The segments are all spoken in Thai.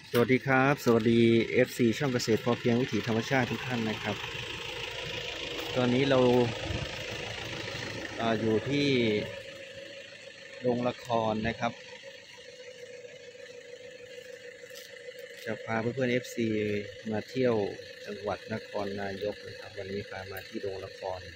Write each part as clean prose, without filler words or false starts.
สวัสดีครับสวัสดี FC ช่องเกษตรพอเพียงวิถีธรรมชาติทุกท่านนะครับตอนนี้เราอยู่ที่โรงละครนะครับจะพาเพื่อนๆ FC มาเที่ยวจังหวัดนครนายกนะครับวันนี้พามาที่โรงละคร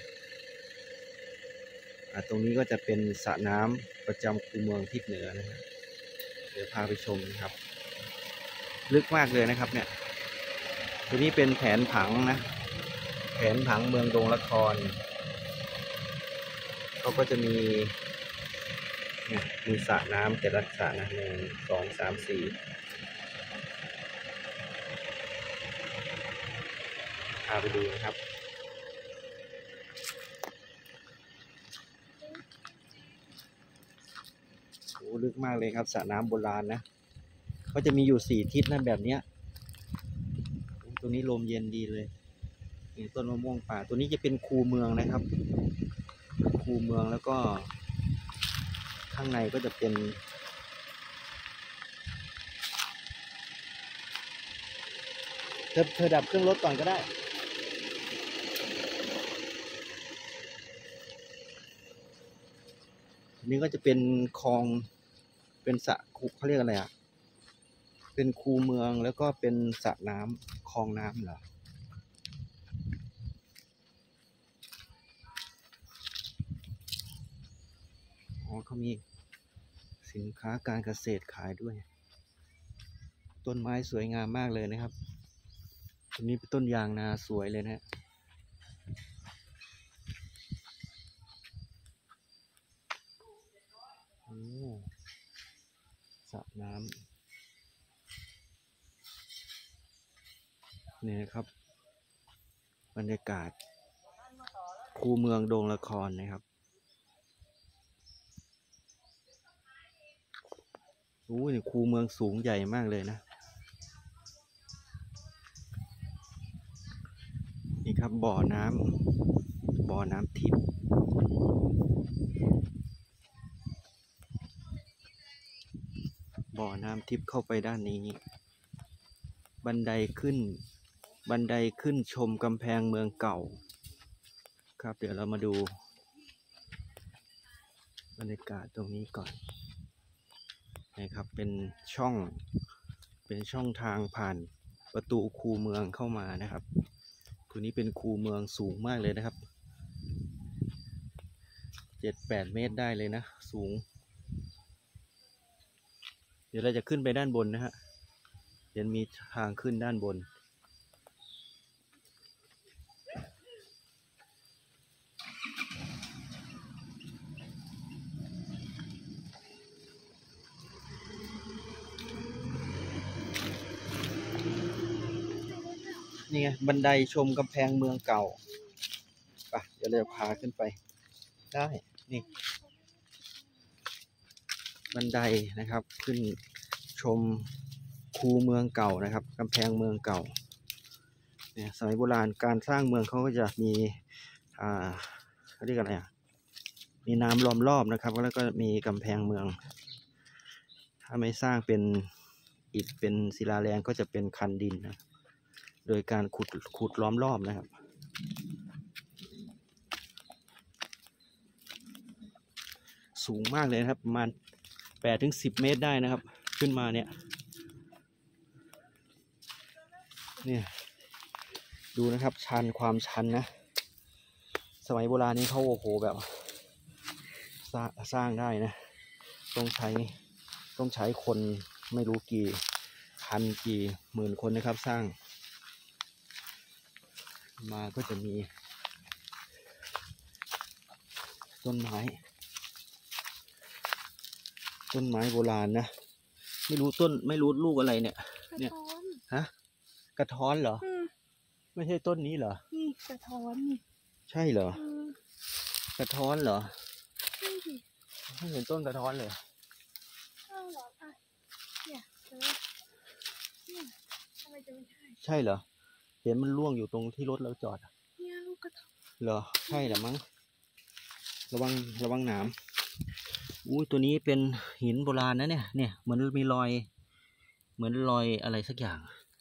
ตรงนี้ก็จะเป็นสระน้ำประจำคูเมืองทิศเหนือนะครับเดี๋ยวพาไปชมนะครับลึกมากเลยนะครับเนี่ยตัวนี้เป็นแผนผังนะแผนผังเมืองโรงละครเขาก็จะมีสระน้ำแต่ละสระนะ1 2 3 4พาไปดูนะครับโอ้ลึกมากเลยครับสระน้ำโบราณนะก็จะมีอยู่4 ทิศนะแบบเนี้ยตัวนี้ลมเย็นดีเลยนี่ต้นมะม่วงป่าตัวนี้จะเป็นคูเมืองนะครับคูเมืองแล้วก็ข้างในก็จะเป็นเธอดับเครื่องรถก่อนก็ได้นี่ก็จะเป็นคลองเป็นสระเขาเรียกอะไรอ่ะเป็นคูเมืองแล้วก็เป็นสระน้ำคลองน้ำเหรออ๋อเขามีสินค้าการเกษตรขายด้วยต้นไม้สวยงามมากเลยนะครับต้นนี้เป็นต้นยางนาสวยเลยนะฮะโอ้สระน้ำนี่นะครับบรรยากาศคูเมืองโรงละครนะครับโอ้ยคูเมืองสูงใหญ่มากเลยนะนี่ครับบ่อน้ำทิพย์บ่อน้ำทิพย์เข้าไปด้านนี้บันไดขึ้นชมกำแพงเมืองเก่าครับเดี๋ยวเรามาดูบรรยากาศตรงนี้ก่อนนะครับเป็นช่องทางผ่านประตูคูเมืองเข้ามานะครับตัวนี้เป็นคูเมืองสูงมากเลยนะครับ7-8 เมตรได้เลยนะสูงเดี๋ยวเราจะขึ้นไปด้านบนนะฮะเดี๋ยวมีทางขึ้นด้านบนนี่ไงบันไดชมกำแพงเมืองเก่าไปเดี๋ยวเราพาขึ้นไปได้นี่บันไดนะครับขึ้นชมคูเมืองเก่านะครับกำแพงเมืองเก่าเนี่ยสมัยโบราณการสร้างเมืองเขาก็จะมีเขาเรียกอะไรมีน้ำล้อมรอบนะครับแล้วก็มีกำแพงเมืองถ้าไม่สร้างเป็นอิฐเป็นศิลาแรงก็จะเป็นคันดินนะโดยการขุดล้อมรอบนะครับสูงมากเลยนะครับประมาณ8-10 เมตรได้นะครับขึ้นมาเนี่ยดูนะครับความชันนะสมัยโบราณนี้เขาโอ้โหแบบสร้างได้นะต้องใช้คนไม่รู้กี่หมื่นคนนะครับสร้างมาก็จะมีต้นไม้โบราณนะไม่รู้ลูกอะไรเนี่ยฮะกระท้อนเหรอไม่ใช่ต้นนี้เหรอนี่กระท้อนนี่ใช่เหรอกระท้อนเหรอใช่ดิไม่เห็นต้นกระท้อนเลยอ้าวเหรออ่ะเนี่ยเนี่ยทำไมจะไม่ใช่ใช่เหรอเห็นมันร่วงอยู่ตรงที่รถเราจอดเนี่ยลูกกระท้อนเหรอใช่เหรอมั้งระวังหนามอุ้ยตัวนี้เป็นหินโบราณนะเนี่ยเหมือนมีรอยเหมือนรอยอะไรสักอย่าง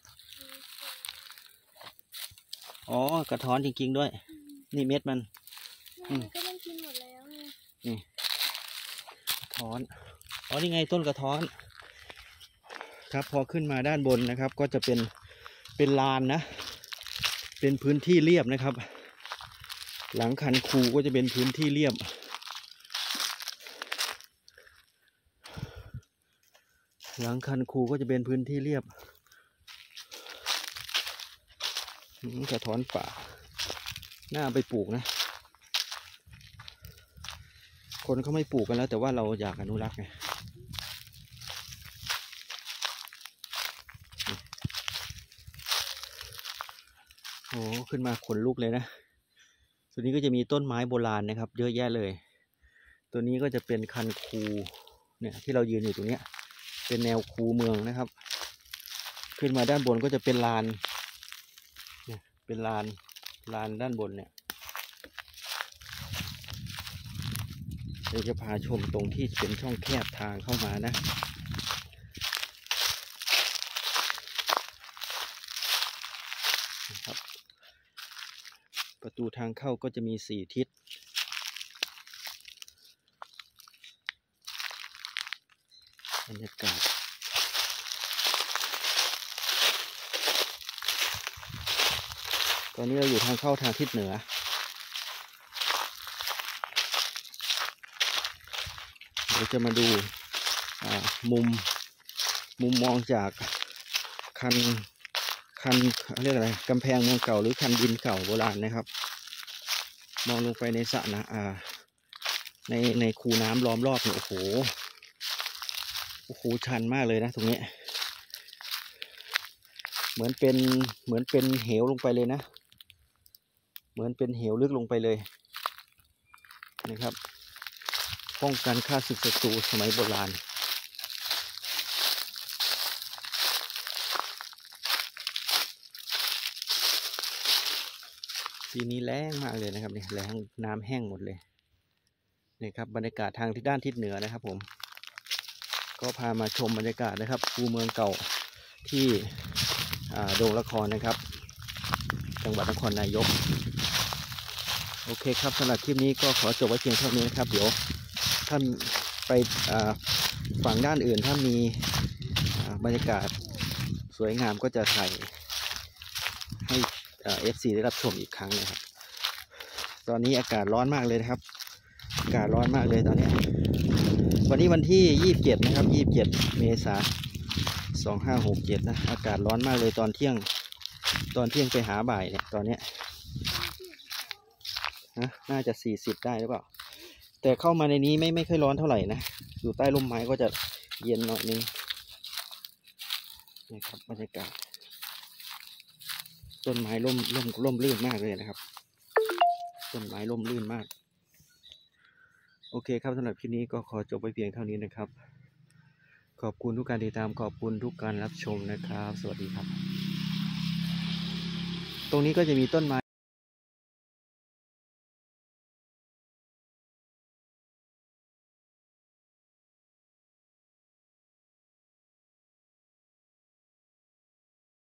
อ๋อกระท้อนจริงๆด้วย นี่เม็ดมันเนี่ยมันก็ต้องกินหมดแล้วไงนี่กระท้อน อ๋อนี่ไงต้นกระท้อน ครับพอขึ้นมาด้านบนนะครับ ก็จะเป็นลานนะ เป็นพื้นที่เรียบนะครับ หลังคันคูก็จะเป็นพื้นที่เรียบ หลังคันคูก็จะเป็นพื้นที่เรียบกระท้อนป่าน่าไปปลูกนะ คนเขาไม่ปลูกกันแล้วแต่ว่าเราอยากอนุรักษ์ไงโอ้ขึ้นมาขนลุกเลยนะส่วนนี้ก็จะมีต้นไม้โบราณนะครับ เยอะแยะเลย ตัวนี้ก็จะเป็นคันคูเนี่ยที่เรายืนอยู่ตรงเนี้ยเป็นแนวคูเมืองนะครับ ขึ้นมาด้านบนก็จะเป็นลานเนี่ยเป็นลานด้านบนเนี่ยเดี๋ยวจะพาชมตรงที่เป็นช่องแคบทางเข้ามานะนะครับประตูทางเข้าก็จะมี4 ทิศบรรยากาศตอนนี้เราอยู่ทางเข้าทางทิศเหนือเดี๋ยวจะมาดูมุมมองจากคันเรียกอะไรกำแพงเมืองเก่าหรือคันดินเก่าโบราณนะครับ มองลงไปในสระนะในคูน้ำล้อมรอบเนี่ยโอ้โหชันมากเลยนะตรงนี้เหมือนเป็นเหวลงไปเลยนะเหมือนเป็นเหวลึกลงไปเลยนะครับป้องกันฆ่าศึกศัตรูสมัยโบราณปีนี้แล้งมากเลยนะครับเนี่ยแล้งน้ำแห้งหมดเลยนี่ครับบรรยากาศทางที่ด้านทิศเหนือนะครับผมก็พามาชมบรรยากาศนะครับคูเมืองเก่าที่โรงละครนะครับจังหวัดนครนายกโอเคครับสำหรับคลิปนี้ก็ขอจบไว้เพียงเท่านี้นะครับเดี๋ยวถ้าไปฝั่งด้านอื่นถ้ามีบรรยากาศสวยงามก็จะถ่ายให้FC ได้รับชมอีกครั้งนะครับตอนนี้อากาศร้อนมากเลยนะครับอากาศร้อนมากเลยตอนนี้วันนี้วันที่27นะครับ27 เมษายน 2567นะอากาศร้อนมากเลยตอนเที่ยงไปหาบ่ายเนี่ยตอนนี้น่าจะ40ได้หรือเปล่าแต่เข้ามาในนี้ไม่ค่อยร้อนเท่าไหร่นะอยู่ใต้ร่มไม้ก็จะเย็นหน่อยนึงนะครับบรรยากาศต้นไม้ร่มรื่นมากเลยนะครับต้นไม้ร่มรื่นมากโอเคครับสำหรับคลิปนี้ก็ขอจบไปเพียงเท่านี้นะครับขอบคุณทุกการติดตามขอบคุณทุกการรับชมนะครับสวัสดีครับตรงนี้ก็จะมีต้นไม้